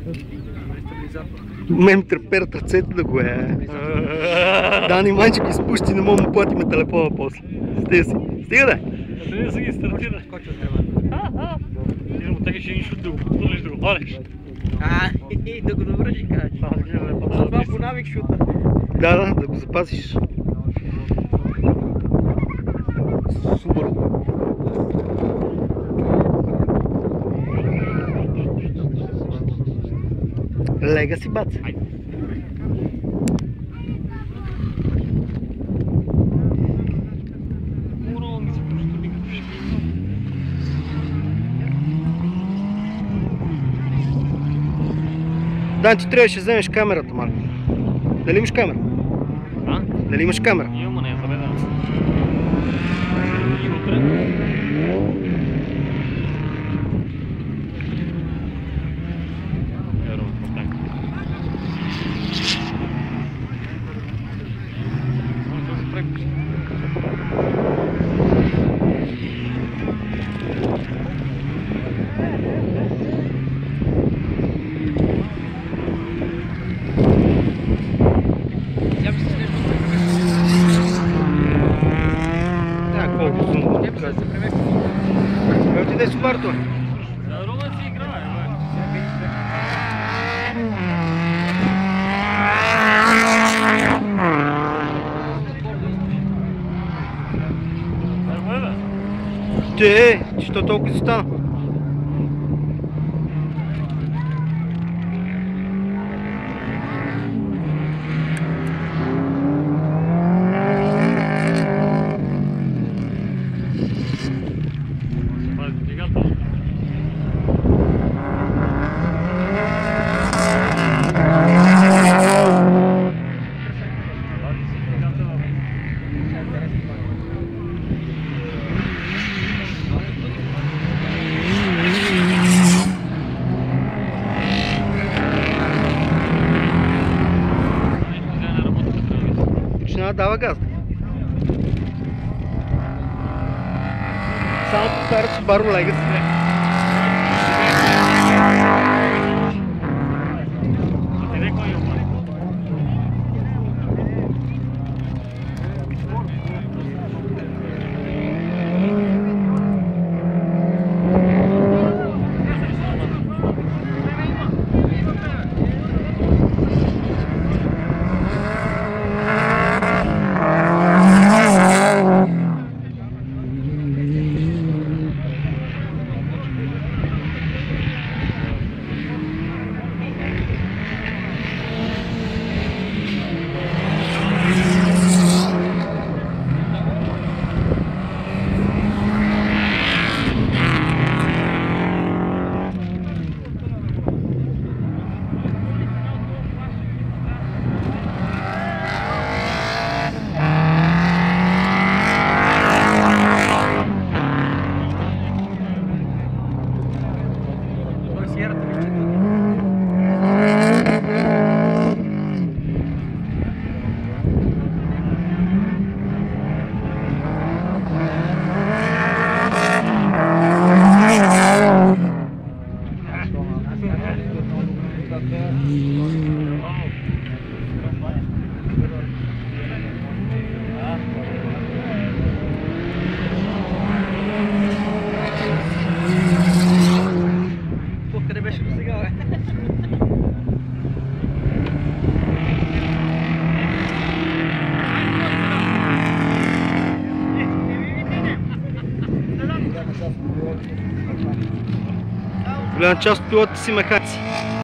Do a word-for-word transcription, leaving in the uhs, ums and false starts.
Мен ми треперят ръцете да го е. Дани Манчев ги спущи, не мога му платиме телефона после. Стига си. Стига да! Трябва да си ги стартира. Ти не му тегаш нищо да го подпълиш, да го хвалиш. А, да го навържи, кажеш. Това по навик шута. Да, да, да го запазиш. Супер. Лега си, бац. Дан, ти трябваше да вземеш камерата, малко. Дали имаш камера? А? Дали имаш камера? Имам, а не, заведам се. И утре. Отиде с Барто. Рома си играе, бе. Те, що толкова застана? Почина дава газ. Само повтаря Subaru Legacy. Къде беше до сега, бе? Голяма част от пилотите си механици.